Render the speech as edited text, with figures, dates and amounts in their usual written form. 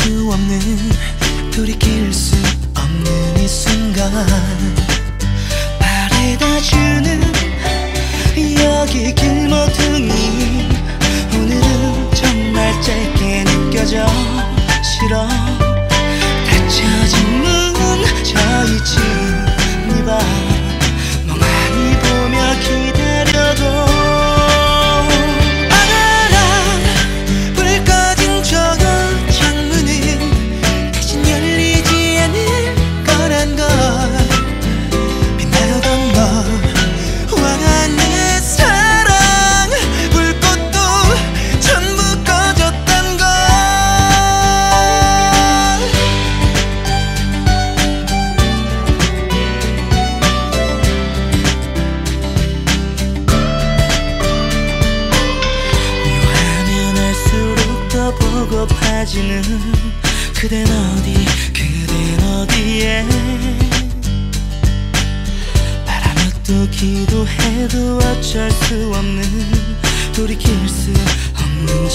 수 없는, 돌이킬 수 없는 이 순간 바래다 주는 여기 길모퉁이, 오늘은 정말 짧게 느껴져. 싫어 닫혀진 문 저있지 네 방 멍하니 보며 기다려도 보고파지는 그댄 어디, 그댄 어디에. 바라며 또 기도해도 어쩔 수 없는, 돌이킬 수 없는